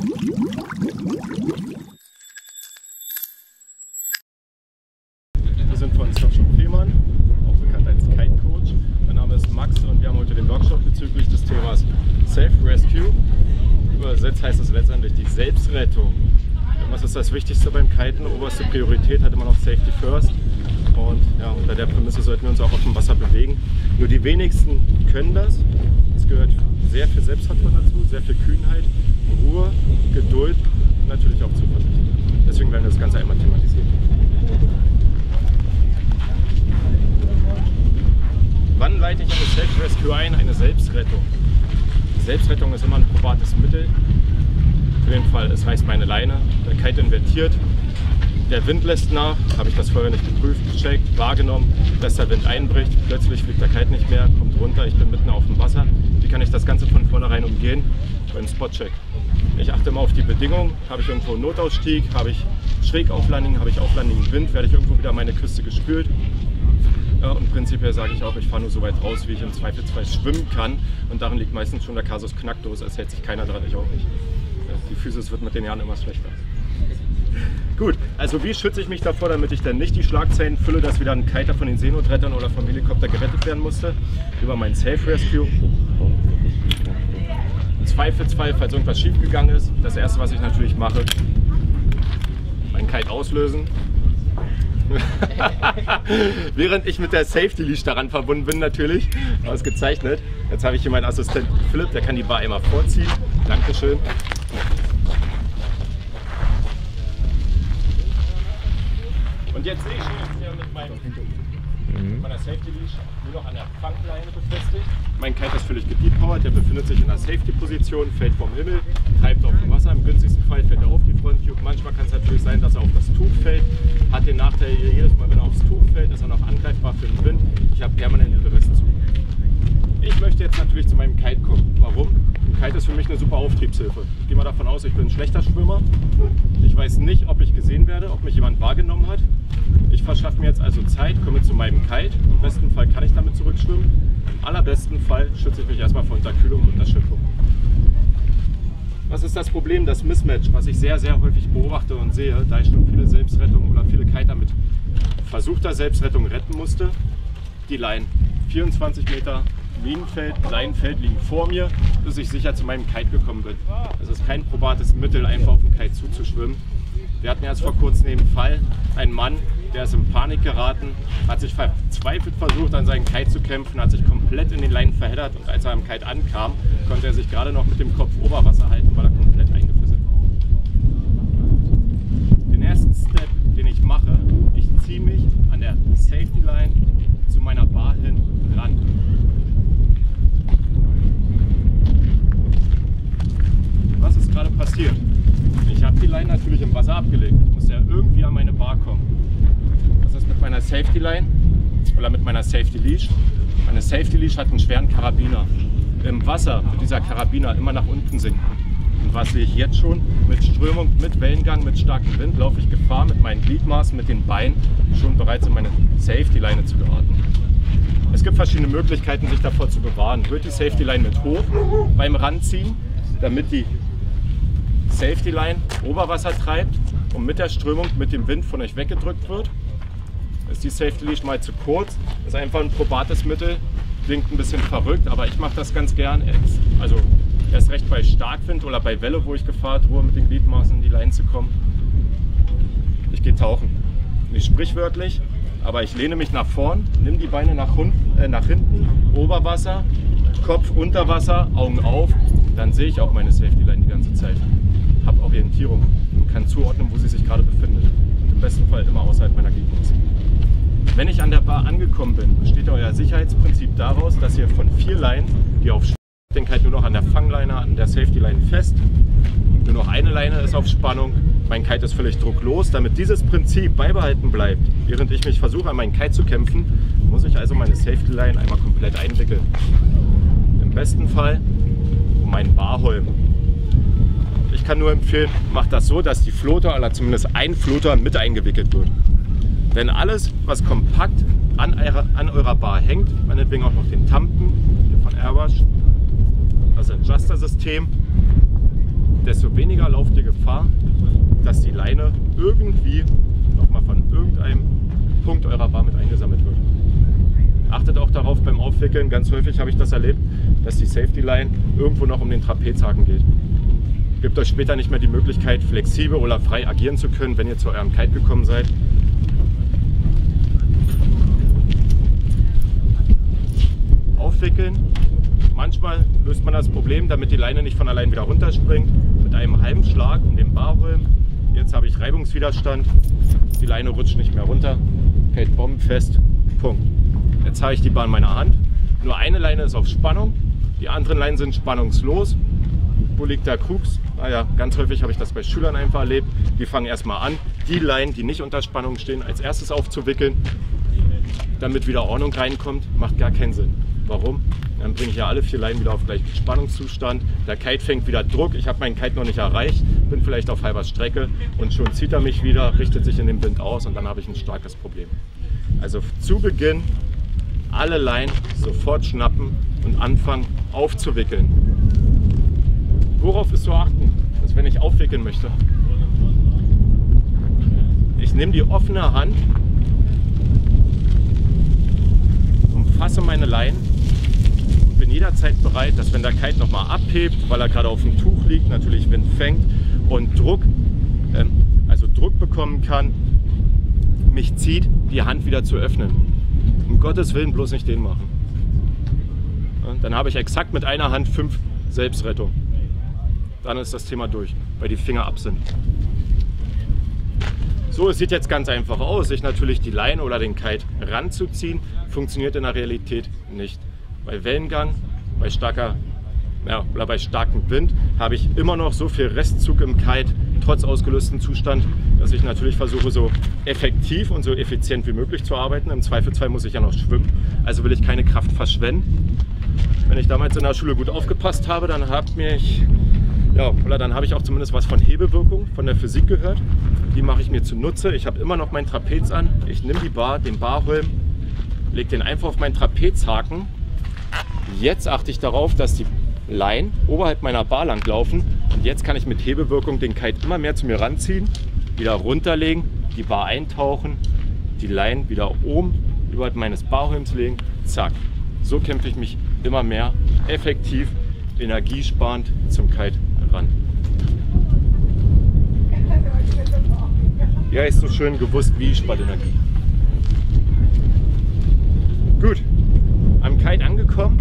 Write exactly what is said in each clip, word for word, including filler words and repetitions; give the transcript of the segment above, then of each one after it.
Wir sind von Surfshop Fehmarn, auch bekannt als Kite Coach. Mein Name ist Max und wir haben heute den Workshop bezüglich des Themas Self-Rescue. Übersetzt heißt es letztendlich die Selbstrettung. Was ist das Wichtigste beim Kiten? Oberste Priorität hat immer noch Safety First. Und ja, unter der Prämisse sollten wir uns auch auf dem Wasser bewegen. Nur die wenigsten können das. Es gehört sehr viel Selbstvertrauen dazu, sehr viel Kühnheit, Ruhe, Geduld und natürlich auch Zuversicht. Deswegen werden wir das Ganze einmal thematisieren. Wann leite ich eine Self-Rescue ein? Eine Selbstrettung. Selbstrettung ist immer ein probates Mittel. Für den Fall, es reißt meine Leine, der Kite invertiert, der Wind lässt nach, habe ich das vorher nicht geprüft, gecheckt, wahrgenommen, dass der Wind einbricht, plötzlich fliegt der Kite nicht mehr, kommt runter, ich bin mitten auf dem Wasser. Wie kann ich das Ganze von vornherein umgehen? Beim Spot-Check. Ich achte immer auf die Bedingungen, habe ich irgendwo einen Notausstieg, habe ich Schrägauflanding, habe ich auflandigen Wind, werde ich irgendwo wieder meine Küste gespült. Ja, und prinzipiell sage ich auch, ich fahre nur so weit raus, wie ich im Zweifelsfall schwimmen kann. Und darin liegt meistens schon der Kasus Knacktus, es hält sich keiner dran, ich auch nicht. Ja, die Physis wird mit den Jahren immer schlechter. Gut, also wie schütze ich mich davor, damit ich dann nicht die Schlagzeilen fülle, dass wieder ein Kiter von den Seenotrettern oder vom Helikopter gerettet werden musste? Über meinen Self-Rescue. Im Zweifelsfall, falls irgendwas schief gegangen ist, das erste, was ich natürlich mache, meinen Kite auslösen. Während ich mit der Safety Leash daran verbunden bin, natürlich, ausgezeichnet. Jetzt habe ich hier meinen Assistenten Philipp, der kann die Bar einmal vorziehen. Dankeschön. Und jetzt sehe ich schon, ich bin mit meinem, mit meiner Safety Leash nur noch an der Fangleine befestigt. Mein Kite ist völlig gedepowert, der befindet sich in der Safety-Position, fällt vom Himmel, treibt auf dem Wasser. Im günstigsten Fall fällt er auf die Fronttube. Manchmal kann es natürlich sein, dass er auf das Tuch fällt. Hat den Nachteil, jedes Mal, wenn er aufs Tuch fällt, ist er noch angreifbar für den Wind. Ich habe permanent Rest zu. Ich möchte jetzt natürlich zu meinem Kite kommen. Warum? Ein Kite ist für mich eine super Auftriebshilfe. Ich gehe mal davon aus, ich bin ein schlechter Schwimmer. Ich weiß nicht, ob ich gesehen werde, ob mich jemand wahrgenommen hat. Ich verschaffe mir jetzt also Zeit, komme zu meinem Kite. Im besten Fall kann ich damit zurückschwimmen. Im allerbesten Fall schütze ich mich erstmal vor Unterkühlung und Unterschiffung. Was ist das Problem? Das Mismatch, was ich sehr, sehr häufig beobachte und sehe, da ich schon viele Selbstrettungen oder viele Kiter mit versuchter Selbstrettung retten musste. Die Leinen. vierundzwanzig Meter Linienfeld, Leinenfeld liegen vor mir, bis ich sicher zu meinem Kite gekommen bin. Es ist kein probates Mittel, einfach auf den Kite zuzuschwimmen. Wir hatten erst vor kurzem den Fall, ein Mann, der ist in Panik geraten, hat sich verzweifelt versucht, an seinen Kite zu kämpfen, hat sich komplett in den Leinen verheddert und als er am Kite ankam, konnte er sich gerade noch mit dem Kopf Oberwasser halten, weil er komplett eingefisselt war. Den ersten Step, den ich mache, ich ziehe mich an der Safety Line zu meiner Bar hin ran. Was ist gerade passiert? Ich habe die Line natürlich im Wasser abgelegt. Ich muss ja irgendwie an meine Bar kommen. Was ist mit meiner Safety Line oder mit meiner Safety Leash? Meine Safety Leash hat einen schweren Karabiner. Im Wasser wird dieser Karabiner immer nach unten sinken. Und was sehe ich jetzt schon? Mit Strömung, mit Wellengang, mit starkem Wind laufe ich Gefahr, mit meinen Gliedmaßen, mit den Beinen schon bereits in meine Safety Line zu geraten. Es gibt verschiedene Möglichkeiten, sich davor zu bewahren. Wird die Safety Line mit hoch beim Ranziehen, damit die Safety Line Oberwasser treibt und mit der Strömung, mit dem Wind von euch weggedrückt wird. Ist die Safety Leash mal zu kurz, ist einfach ein probates Mittel, klingt ein bisschen verrückt, aber ich mache das ganz gern. Also erst recht bei Starkwind oder bei Welle, wo ich Gefahr drohe, mit den Gliedmaßen in die Line zu kommen. Ich gehe tauchen. Nicht sprichwörtlich, aber ich lehne mich nach vorn, nehme die Beine nach, unten, äh, nach hinten, Oberwasser, Kopf unter Wasser, Augen auf, dann sehe ich auch meine Safety Line die ganze Zeit. Habe Orientierung und kann zuordnen, wo sie sich gerade befindet. Und im besten Fall immer außerhalb meiner Gliedmaßen. Wenn ich an der Bar angekommen bin, besteht euer Sicherheitsprinzip daraus, dass ihr von vier Leinen, die auf den Kite nur noch an der Fangleine, an der Safety Line fest, nur noch eine Leine ist auf Spannung, mein Kite ist völlig drucklos. Damit dieses Prinzip beibehalten bleibt, während ich mich versuche, an meinen Kite zu kämpfen, muss ich also meine Safety Line einmal komplett einwickeln. Im besten Fall um meinen Barholm. Ich kann nur empfehlen, macht das so, dass die Floater oder zumindest ein Floater mit eingewickelt wird. Denn alles, was kompakt an eurer, an eurer Bar hängt, meinetwegen auch noch den Tampen hier von Airwash, das Adjuster-System, desto weniger Oder lauft ihr Gefahr, dass die Leine irgendwie nochmal von irgendeinem Punkt eurer Bar mit eingesammelt wird. Achtet auch darauf beim Aufwickeln, ganz häufig habe ich das erlebt, dass die Safety Line irgendwo noch um den Trapezhaken geht. Gebt euch später nicht mehr die Möglichkeit, flexibel oder frei agieren zu können, wenn ihr zu eurem Kite gekommen seid. Aufwickeln. Manchmal löst man das Problem, damit die Leine nicht von allein wieder runterspringt, mit einem halben Schlag um den Barrollen. Jetzt habe ich Reibungswiderstand, die Leine rutscht nicht mehr runter, hält bombenfest, Punkt. Jetzt habe ich die Bar in meiner Hand, nur eine Leine ist auf Spannung, die anderen Leinen sind spannungslos. Wo liegt der Krux? Naja, ganz häufig habe ich das bei Schülern einfach erlebt, die fangen erstmal an, die Leinen, die nicht unter Spannung stehen, als erstes aufzuwickeln, damit wieder Ordnung reinkommt, macht gar keinen Sinn. Warum? Dann bringe ich ja alle vier Leinen wieder auf gleichen Spannungszustand. Der Kite fängt wieder Druck. Ich habe meinen Kite noch nicht erreicht, bin vielleicht auf halber Strecke und schon zieht er mich wieder, richtet sich in den Wind aus und dann habe ich ein starkes Problem. Also zu Beginn alle Leinen sofort schnappen und anfangen aufzuwickeln. Worauf ist zu achten, dass wenn ich aufwickeln möchte, ich nehme die offene Hand, umfasse meine Leinen und bin jederzeit bereit, dass wenn der Kite nochmal abhebt, weil er gerade auf dem Tuch liegt, natürlich Wind fängt und Druck, ähm, also Druck bekommen kann, mich zieht, die Hand wieder zu öffnen. Um Gottes Willen bloß nicht den machen. Ja, dann habe ich exakt mit einer Hand fünf Selbstrettung. Dann ist das Thema durch, weil die Finger ab sind. So, es sieht jetzt ganz einfach aus, sich natürlich die Leine oder den Kite ranzuziehen, funktioniert in der Realität nicht. Bei Wellengang, bei, starker, ja, oder bei starkem Wind habe ich immer noch so viel Restzug im Kite, trotz ausgelöstem Zustand, dass ich natürlich versuche, so effektiv und so effizient wie möglich zu arbeiten. Im Zweifelsfall muss ich ja noch schwimmen, also will ich keine Kraft verschwenden. Wenn ich damals in der Schule gut aufgepasst habe, dann habe ich, ja, oder dann habe ich auch zumindest was von Hebewirkung, von der Physik gehört. Die mache ich mir zunutze. Ich habe immer noch mein Trapez an. Ich nehme die Bar, den Barholm, lege den einfach auf meinen Trapezhaken. Jetzt achte ich darauf, dass die Leinen oberhalb meiner Bar lang laufen. Und jetzt kann ich mit Hebewirkung den Kite immer mehr zu mir ranziehen, wieder runterlegen, die Bar eintauchen, die Leinen wieder oben überhalb meines Barholms legen. Zack. So kämpfe ich mich immer mehr effektiv, energiesparend zum Kite ran. Ja, ist so schön gewusst, wie spart Energie. Gut, am Kite angekommen,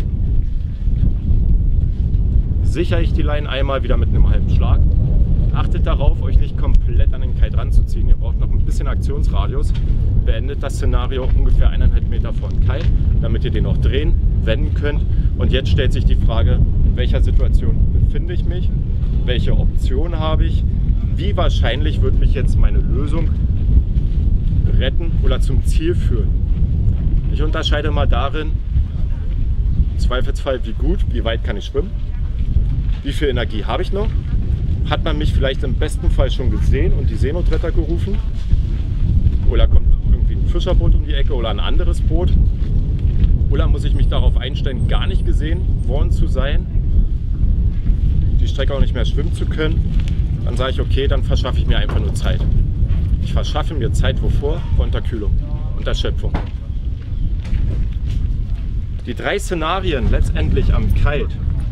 sichere ich die Leinen einmal wieder mit einem halben Schlag. Achtet darauf, euch nicht komplett an den Kite ranzuziehen. Ihr braucht noch ein bisschen Aktionsradius. Beendet das Szenario ungefähr eineinhalb Meter vor dem Kite, damit ihr den noch drehen, wenden könnt. Und jetzt stellt sich die Frage, in welcher Situation befinde ich mich, welche Option habe ich, wie wahrscheinlich wird mich jetzt meine Lösung retten oder zum Ziel führen. Ich unterscheide mal darin, im Zweifelsfall wie gut, wie weit kann ich schwimmen, wie viel Energie habe ich noch, hat man mich vielleicht im besten Fall schon gesehen und die Seenotretter gerufen oder kommt irgendwie ein Fischerboot um die Ecke oder ein anderes Boot oder muss ich mich darauf einstellen, gar nicht gesehen worden zu sein, die Strecke auch nicht mehr schwimmen zu können. Dann sage ich, okay, dann verschaffe ich mir einfach nur Zeit. Ich verschaffe mir Zeit wovor? Vor Unterkühlung und Erschöpfung. Die drei Szenarien letztendlich am Kite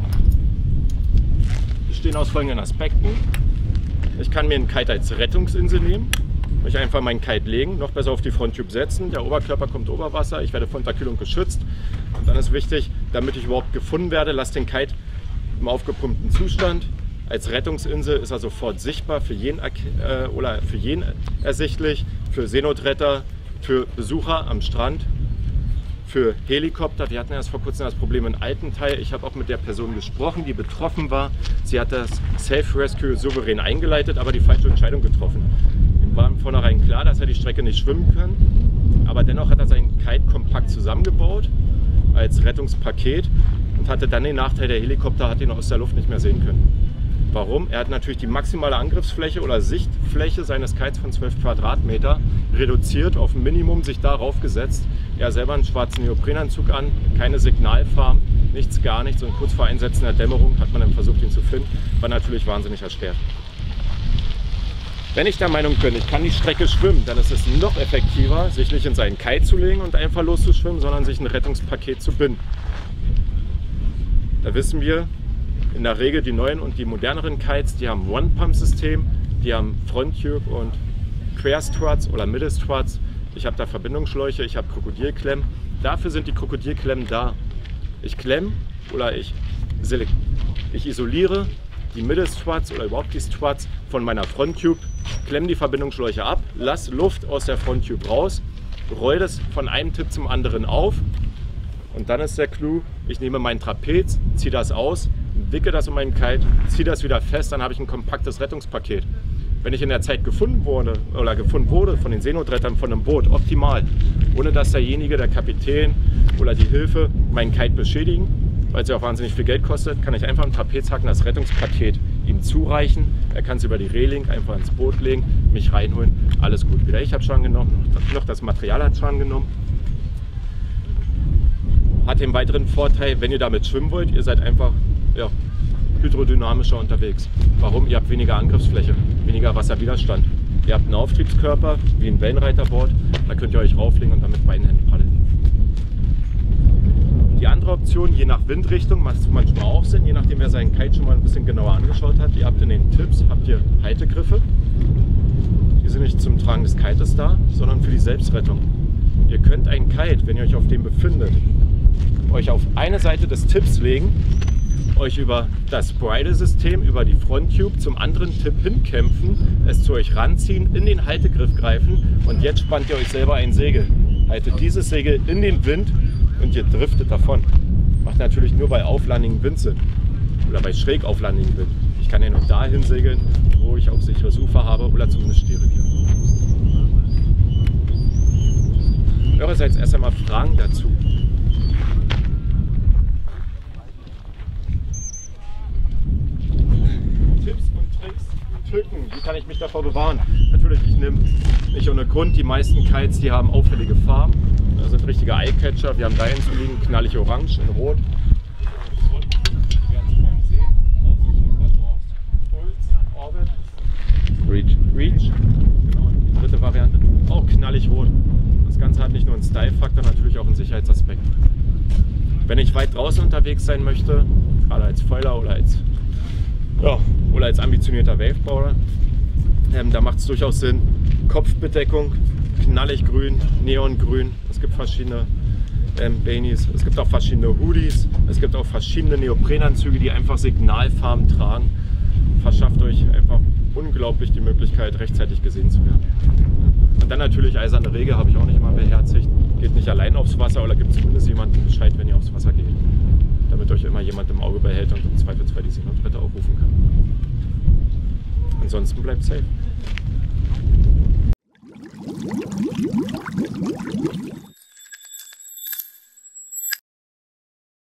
bestehen aus folgenden Aspekten. Ich kann mir einen Kite als Rettungsinsel nehmen, mich einfach meinen Kite legen, noch besser auf die Fronttube setzen, der Oberkörper kommt ober Wasser, ich werde vor Unterkühlung geschützt. Und dann ist wichtig, damit ich überhaupt gefunden werde, lasst den Kite im aufgepumpten Zustand. Als Rettungsinsel ist er sofort sichtbar, für jeden, äh, oder für jeden ersichtlich, für Seenotretter, für Besucher am Strand, für Helikopter. Wir hatten erst vor kurzem das Problem in Altenteil. Ich habe auch mit der Person gesprochen, die betroffen war. Sie hat das Safe Rescue souverän eingeleitet, aber die falsche Entscheidung getroffen. Ihm war im Vornherein klar, dass er die Strecke nicht schwimmen kann, aber dennoch hat er seinen Kite kompakt zusammengebaut als Rettungspaket und hatte dann den Nachteil, der Helikopter hat ihn aus der Luft nicht mehr sehen können. Warum? Er hat natürlich die maximale Angriffsfläche oder Sichtfläche seines Kites von zwölf Quadratmeter reduziert auf ein Minimum, sich darauf gesetzt. Er selber einen schwarzen Neoprenanzug an, keine Signalfarm, nichts, gar nichts. Und kurz vor Einsetzen der Dämmerung hat man dann versucht, ihn zu finden. War natürlich wahnsinnig erschwert. Wenn ich der Meinung bin, ich kann die Strecke schwimmen, dann ist es noch effektiver, sich nicht in seinen Kite zu legen und einfach loszuschwimmen, sondern sich ein Rettungspaket zu binden. Da wissen wir, in der Regel die neuen und die moderneren Kites, die haben One-Pump-System, die haben Front-Tube und Quer-Struts oder Middle-Struts. Ich habe da Verbindungsschläuche, ich habe Krokodilklemmen. Dafür sind die Krokodilklemmen da. Ich klemme oder ich, ich isoliere die Middle-Struts oder überhaupt die Struts von meiner Front-Tube, klemme die Verbindungsschläuche ab, lasse Luft aus der Front-Tube raus, roll das von einem Tipp zum anderen auf und dann ist der Clou, ich nehme mein Trapez, ziehe das aus, wicke das um meinen Kite, ziehe das wieder fest, dann habe ich ein kompaktes Rettungspaket. Wenn ich in der Zeit gefunden wurde oder gefunden wurde von den Seenotrettern von einem Boot, optimal, ohne dass derjenige, der Kapitän oder die Hilfe meinen Kite beschädigen, weil es ja auch wahnsinnig viel Geld kostet, kann ich einfach im Trapezhaken das Rettungspaket ihm zureichen. Er kann es über die Reling einfach ins Boot legen, mich reinholen, alles gut. Wieder ich habe Schaden genommen, noch das Material hat Schaden genommen. Hat den weiteren Vorteil, wenn ihr damit schwimmen wollt, ihr seid einfach ja, hydrodynamischer unterwegs. Warum? Ihr habt weniger Angriffsfläche, weniger Wasserwiderstand. Ihr habt einen Auftriebskörper, wie ein Wellenreiterboard, da könnt ihr euch rauflegen und dann mit beiden Händen paddeln. Die andere Option, je nach Windrichtung, macht es manchmal auch Sinn, je nachdem wer seinen Kite schon mal ein bisschen genauer angeschaut hat. Ihr habt in den Tipps habt ihr Haltegriffe. Die sind nicht zum Tragen des Kites da, sondern für die Selbstrettung. Ihr könnt einen Kite, wenn ihr euch auf dem befindet, euch auf eine Seite des Tipps legen, euch über das Bridle-System, über die Front-Tube zum anderen Tipp hinkämpfen, es zu euch ranziehen, in den Haltegriff greifen und jetzt spannt ihr euch selber ein Segel. Haltet dieses Segel in den Wind und ihr driftet davon. Macht natürlich nur bei auflandigem Wind Sinn oder bei schräg auflandigem Wind. Ich kann ja nur dahin segeln, wo ich auch sicheres Ufer habe oder zumindest Stehrevier. Eurerseits erst einmal Fragen dazu. Tipps und Tricks, Tücken, wie kann ich mich davor bewahren? Natürlich, ich nehme nicht ohne Grund die meisten Kites, die haben auffällige Farben. Das sind richtige Eyecatcher. Wir haben da hinten liegen knallig orange in rot. Reach. Reach. Genau, die dritte Variante. Auch knallig rot. Das Ganze hat nicht nur einen Style-Faktor, natürlich auch einen Sicherheitsaspekt. Wenn ich weit draußen unterwegs sein möchte, gerade als Foiler oder als, ja, oder als ambitionierter Waveboarder, ähm, da macht es durchaus Sinn, Kopfbedeckung, knallig grün, neongrün. Es gibt verschiedene ähm, Beanies, es gibt auch verschiedene Hoodies, es gibt auch verschiedene Neoprenanzüge, die einfach Signalfarben tragen. Verschafft euch einfach unglaublich die Möglichkeit, rechtzeitig gesehen zu werden. Und dann natürlich eiserne Regel, habe ich auch nicht immer beherzigt. Geht nicht allein aufs Wasser oder gibt zumindest jemanden Bescheid, wenn ihr aufs Wasser geht. Damit euch immer jemand im Auge behält und im Zweifelsfall die Seenotretter auch rufen kann. Ansonsten bleibt safe.